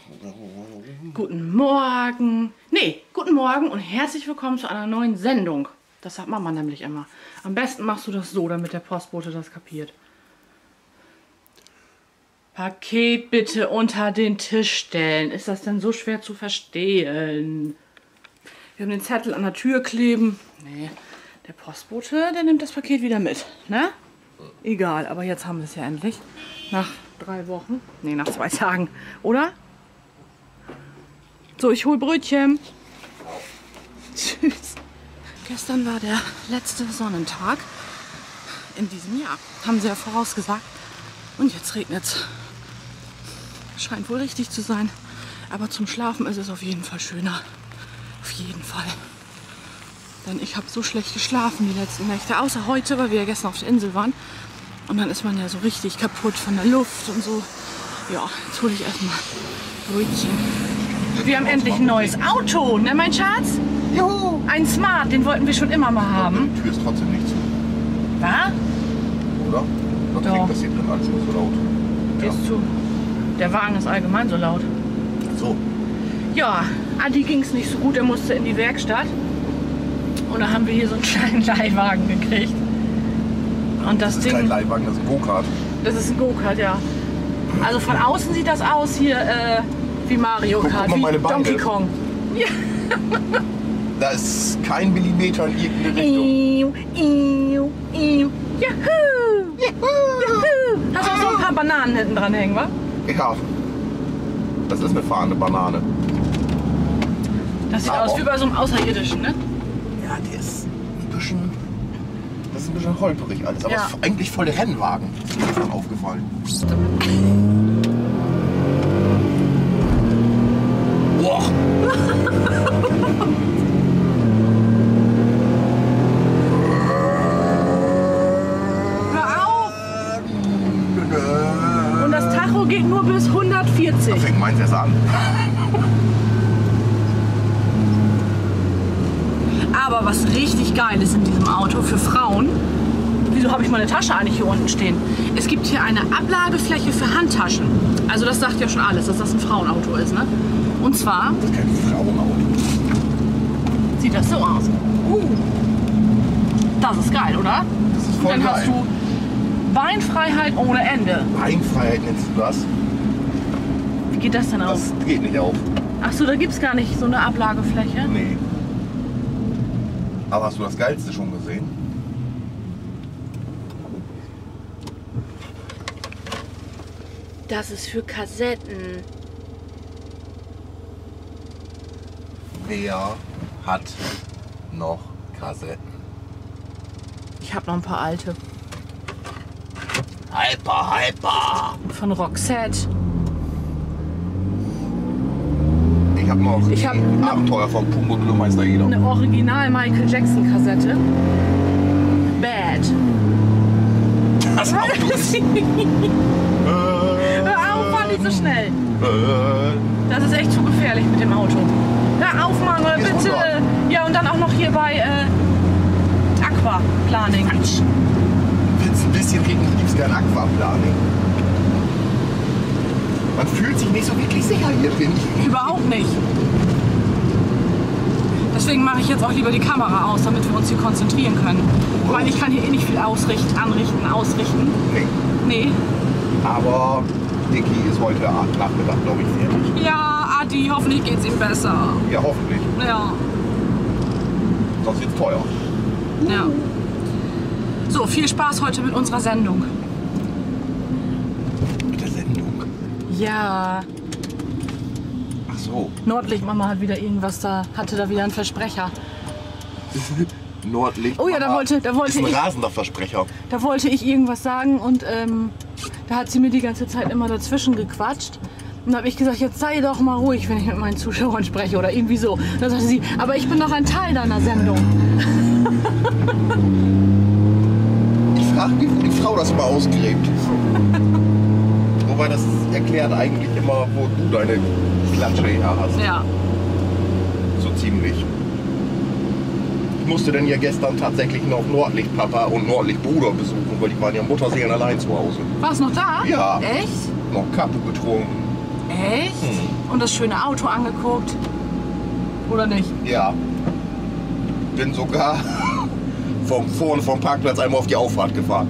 Guten Morgen. Nee, guten Morgen und herzlich willkommen zu einer neuen Sendung. Das sagt Mama nämlich immer. Am besten machst du das so, damit der Postbote das kapiert. Paket bitte unter den Tisch stellen. Ist das denn so schwer zu verstehen? Wir haben den Zettel an der Tür kleben. Nee, der Postbote, der nimmt das Paket wieder mit. Ne? Egal, aber jetzt haben wir es ja endlich. Nach 3 Wochen. Nee, nach 2 Tagen. Oder? So, ich hol Brötchen. Tschüss. Gestern war der letzte Sonnentag in diesem Jahr. Haben sie ja vorausgesagt. Und jetzt regnet's. Scheint wohl richtig zu sein. Aber zum Schlafen ist es auf jeden Fall schöner. Auf jeden Fall. Denn ich habe so schlecht geschlafen die letzten Nächte. Außer heute, weil wir ja gestern auf der Insel waren. Und dann ist man ja so richtig kaputt von der Luft und so. Ja, jetzt hole ich erstmal Brötchen. Wir haben endlich ein neues Auto, ne mein Schatz? Juhu! Ein Smart, den wollten wir schon immer mal haben. Die Tür ist trotzdem nicht zu. Was? Oder? Dann klingt das hier drin alles nur so laut. Die ist zu. Der Wagen ist allgemein so laut. So. Ja, Adi ging es nicht so gut, er musste in die Werkstatt. Und da haben wir hier so einen kleinen Leihwagen gekriegt. Und das ist Ding. kein Leihwagen, das ist ein Go-Kart. Das ist ein Go-Kart, ja. Also von außen sieht das aus hier wie Mario Kart, Guck mal meine wie Beine. Donkey Kong. Ja. Da ist kein Millimeter in irgendeine Richtung. Juhu! Juhu! Hast du auch so ein paar Bananen hinten dran hängen, wa? Ja. Das ist eine fahrende Banane. Das sieht aus wie bei so einem Außerirdischen, ne? Ja, der ist ein bisschen. Das ist ein bisschen holperig alles. Aber Ja. es ist eigentlich voll der Rennwagen. Das ist mir schon aufgefallen. Boah. Hör auf! Und das Tacho geht nur bis 140. Da fängt meins erst an. Aber was richtig geil ist in diesem Auto für Frauen, wieso habe ich meine Tasche eigentlich hier unten stehen? Es gibt hier eine Ablagefläche für Handtaschen. Also das sagt ja schon alles, dass das ein Frauenauto ist, ne? Und zwar Das ist kein Frauenauto. sieht das so aus. Das ist geil, oder? Das ist Und voll dann geil. hast du Beinfreiheit ohne Ende. Beinfreiheit nennst du das? Wie geht das denn auf? Das geht nicht auf. Ach so, da gibt es gar nicht so eine Ablagefläche. Nee. Aber hast du das Geilste schon gesehen? Das ist für Kassetten. Wer hat noch Kassetten? Ich habe noch ein paar alte. Hyper! Von Roxette. Ich hab noch Abenteuer vom Pumbo Bürgermeister Eder. Eine Original Michael Jackson Kassette. Bad. Das Auto ist... Hör auf, fahr nicht so schnell. Das ist echt zu gefährlich mit dem Auto. Hör auf, Manuel, Ist bitte. runter. Ja, und dann auch noch hier bei Aquaplaning. Quatsch. Willst ein bisschen reden, du liebst gern Aquaplaning. Man fühlt sich nicht so wirklich sicher hier drin. Überhaupt nicht. Deswegen mache ich jetzt auch lieber die Kamera aus, damit wir uns hier konzentrieren können. Weil ich kann hier eh nicht viel ausrichten. Nee. Nee. Aber Niki ist heute Nachmittag, glaube ich, fertig. Ja, Adi, hoffentlich geht's ihm besser. Ja, hoffentlich. Ja. Sonst wird's teuer. Ja. So, viel Spaß heute mit unserer Sendung. Mit der Sendung. Ja. Ach so. Nordlichtmama hat wieder irgendwas da, hatte da wieder einen Versprecher. Nordlicht. Oh ja, da wollte ist ein ich, rasender Versprecher. da wollte ich irgendwas sagen und da hat sie mir die ganze Zeit immer dazwischen gequatscht. Und da habe ich gesagt, jetzt sei doch mal ruhig, wenn ich mit meinen Zuschauern spreche oder irgendwie so. Und dann sagte sie, aber ich bin doch ein Teil deiner Sendung. Ich frage mich, wo die Frau das mal ausgräbt. Wobei das erklärt eigentlich immer, wo du deine Klatsche her hast. Ja. So ziemlich. Ich musste dann ja gestern tatsächlich noch Nordlicht-Papa und Nordlicht-Bruder besuchen, weil die waren ja mutterseelen allein zu Hause. Warst du noch da? Ja. Echt? Noch Kappe getrunken. Echt? Und das schöne Auto angeguckt? Oder nicht? Ja. Bin sogar vorne vom Parkplatz einmal auf die Auffahrt gefahren.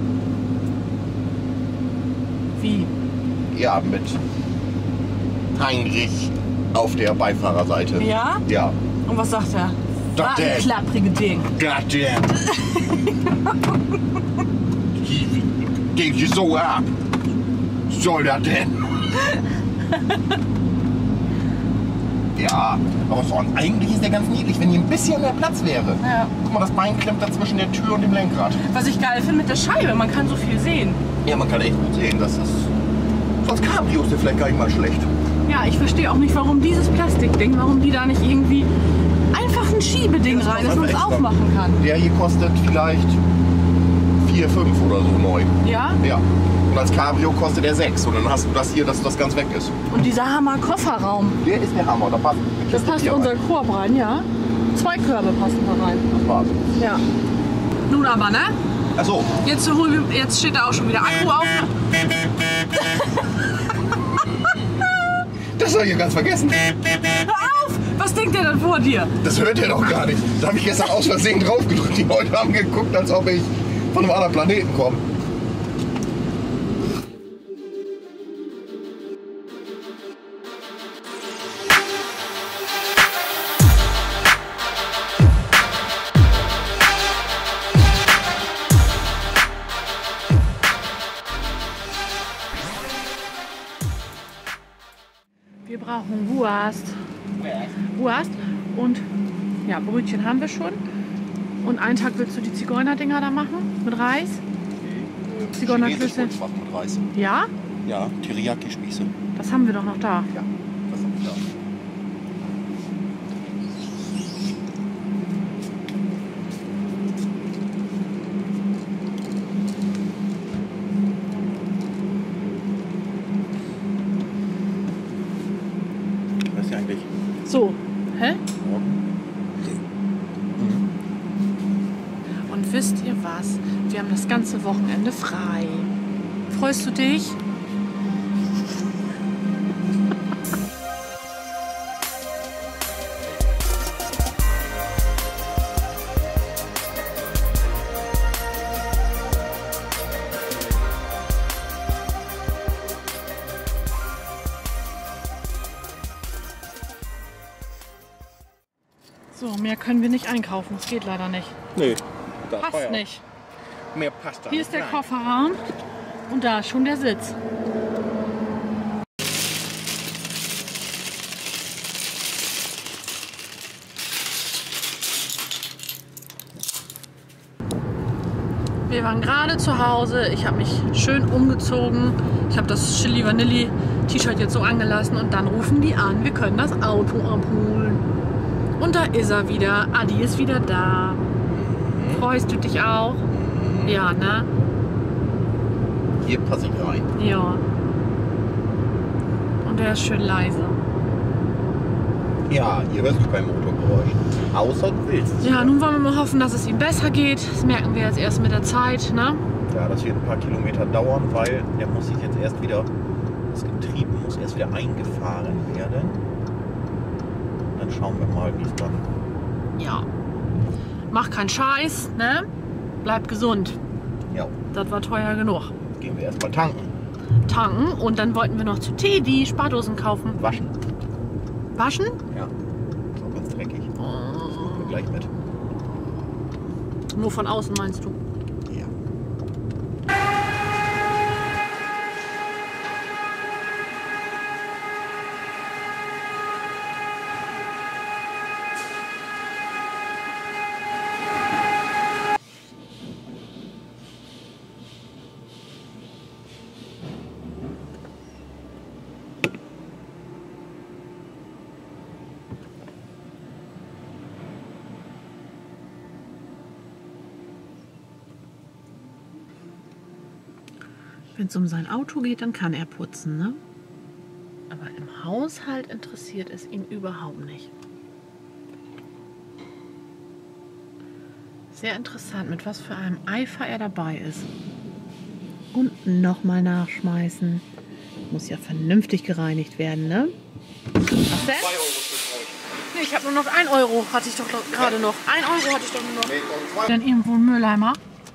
Wie? Ja, mit Heinrich auf der Beifahrerseite. Ja? Ja. Und was sagt er? Das War ein denn? klapprige Ding. Goddamn. Geht hier so ab. Soll das denn? Ja, aber sonst, eigentlich ist der ganz niedlich, wenn hier ein bisschen mehr Platz wäre. Ja. Guck mal, das Bein klemmt da zwischen der Tür und dem Lenkrad. Was ich geil finde mit der Scheibe, man kann so viel sehen. Ja, man kann echt gut sehen, dass das... Sonst Cabrio ist der vielleicht gar nicht mal schlecht. Ja, ich verstehe auch nicht, warum dieses Plastikding, warum die da nicht irgendwie einfach ein Schiebeding Ja, das rein, dass ist man es extra. aufmachen kann. Der hier kostet vielleicht 4, 5 oder so neu. Ja? Ja. Und als Cabrio kostet er 6. Und dann hast du das hier, dass das ganz weg ist. Und dieser Hammer-Kofferraum, Der ist der Hammer. Da passt eine das Kiste passt Bier unser rein. Korb rein, ja. 2 Körbe passen da rein. Das war's. Ja. Nun aber, ne? Achso. Jetzt steht da auch schon wieder Akku auf. Das habe ich ja ganz vergessen. Hör auf! Was denkt der denn vor dir? Das hört ihr doch gar nicht. Da habe ich gestern aus Versehen drauf gedrückt. Die Leute haben geguckt, als ob ich von einem anderen Planeten komme. Wir brauchen Wurst. Wurst und ja, Brötchen haben wir schon. Und einen Tag willst du die Zigeunerdinger da machen mit Reis? Zigeunerklöße. Mit Reis. Ja? Ja, Teriyaki-Spieße. Das haben wir doch noch da. Ja, das haben wir da. Was ist ja eigentlich? So, hä? Morgen? Und wisst ihr was? Wir haben das ganze Wochenende frei. Freust du dich? So, mehr können wir nicht einkaufen. Das geht leider nicht. Nee. Da Passt nicht. Mehr passt da Hier nicht ist der rein. Kofferraum und da ist schon der Sitz. Wir waren gerade zu Hause. Ich habe mich schön umgezogen. Ich habe das Chili Vanilli T-Shirt jetzt so angelassen und dann rufen die an. Wir können das Auto abholen. Und da ist er wieder. Adi ist wieder da. Freust du dich auch? Ja, ne? Hier passe ich rein. Ja. Und er ist schön leise. Ja, hier hörst du kein Motorgeräusch. Außer du willst es. Ja, nun wollen wir mal hoffen, dass es ihm besser geht. Das merken wir jetzt erst mit der Zeit, ne? Ja, das wird ein paar Kilometer dauern, weil der muss sich jetzt erst wieder, das Getriebe muss erst wieder eingefahren werden. Dann schauen wir mal, wie es dann... Ja. Mach keinen Scheiß, ne? Bleib gesund. Ja, Das war teuer genug. gehen wir erstmal tanken. Tanken und dann wollten wir noch zu Teddy Spardosen kaufen. Waschen. Waschen? Ja, ist auch ganz dreckig. Nehmen wir gleich mit. Nur von außen meinst du? Ja. Wenn es um sein Auto geht, dann kann er putzen, ne? Aber im Haushalt interessiert es ihn überhaupt nicht. Sehr interessant, mit was für einem Eifer er dabei ist. Und nochmal nachschmeißen. muss ja vernünftig gereinigt werden, ne? Was denn? 2 Euro für euch. Nee, ich habe nur noch 1 Euro, hatte ich doch gerade noch. 1 Euro hatte ich doch nur noch. Nee, komm, 2. Dann irgendwo ein Mülleimer.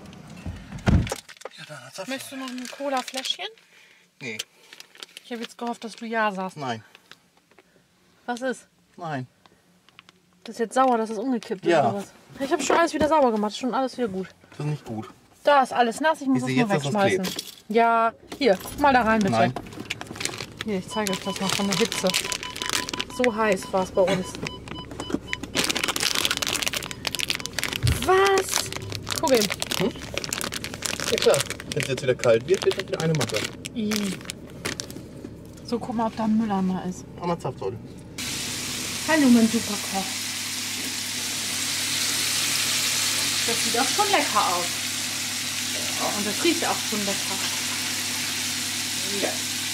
Ja, dann hat's er. Möchtest du noch ein Cola-Fläschchen? Nee. Ich habe jetzt gehofft, dass du ja sagst. Nein. Was ist? Nein. Das ist jetzt sauer, dass es umgekippt ist Ja. oder was? Ich habe schon alles wieder sauber gemacht, ist schon alles wieder gut. Das ist nicht gut. Da ist alles nass, ich muss Ich es sehe nur jetzt, dass das wegschmeißen. Ja, hier, guck mal da rein bitte. Nein. Hier, ich zeige euch das mal von der Hitze. So heiß war es bei uns. Was? Guck eben. Ja klar. Wenn es jetzt wieder kalt wird, wird das wieder eine Masse. So, guck mal, ob da ein Mülleimer ist. Einmal Zapfsäule. Hallo, mein Superkoch. Das sieht auch schon lecker aus. Und das riecht auch schon lecker. Ja.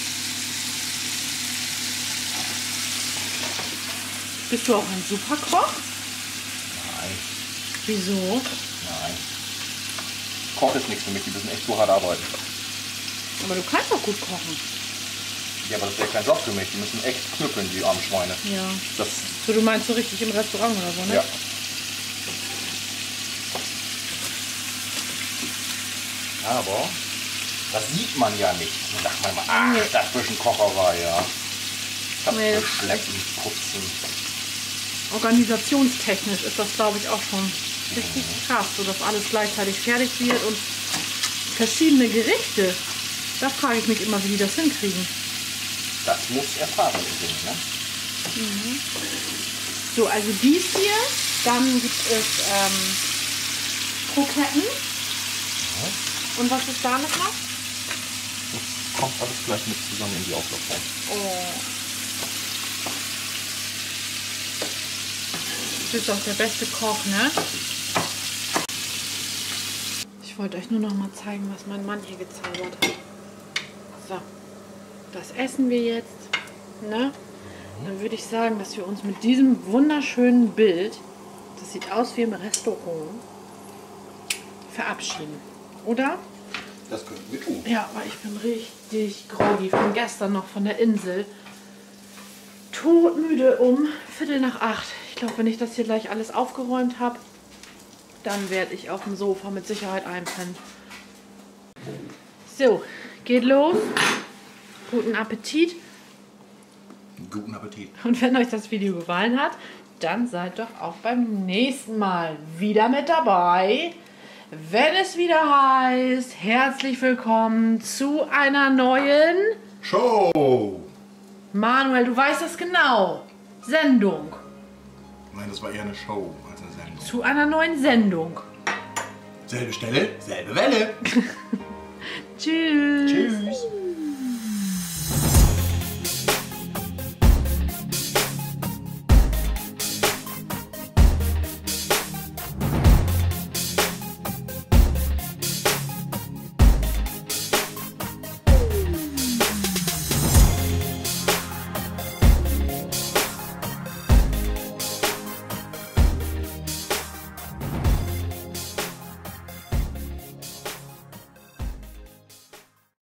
Bist du auch ein Superkoch? Nein. Wieso? Nein. Koch ist nichts für mich, die müssen echt so hart arbeiten. Aber du kannst doch gut kochen. Ja, aber das wäre kein Job für mich. Die müssen echt knüppeln, die armen Schweine. Ja. Das, So, du meinst so richtig im Restaurant oder so, ne? ja. Aber das sieht man ja nicht. Da sagt man mal, ach, Nee. dazwischen Kocherei, ja. Das Nee, das- Schleppen, Putzen. Organisationstechnisch ist das, glaube ich, auch schon richtig krass, so dass alles gleichzeitig fertig wird und verschiedene Gerichte. Da frage ich mich immer, wie die das hinkriegen. Das muss erfahren sein, ne? So, also dies hier, dann gibt es Kroketten. Und was ist da noch? Das kommt alles gleich mit zusammen in die Auflaufform. Oh. Du bist doch der beste Koch, ne? Ich wollte euch nur noch mal zeigen, was mein Mann hier gezaubert hat. So, das essen wir jetzt, ne? Dann würde ich sagen, dass wir uns mit diesem wunderschönen Bild, das sieht aus wie im Restaurant, verabschieden. Oder? Das könnten wir tun. Ja, aber ich bin richtig groggy von gestern noch von der Insel. Todmüde um 7:45. Ich glaube, wenn ich das hier gleich alles aufgeräumt habe, dann werde ich auf dem Sofa mit Sicherheit einpennen. So, geht los. Guten Appetit. Guten Appetit. Und wenn euch das Video gefallen hat, dann seid doch auch beim nächsten Mal wieder mit dabei. Wenn es wieder heißt, herzlich willkommen zu einer neuen Show! Manuel, du weißt das genau. Sendung. Nein, das war eher eine Show als eine Sendung. Zu einer neuen Sendung. Selbe Stelle, selbe Welle. Tschüss. Tschüss.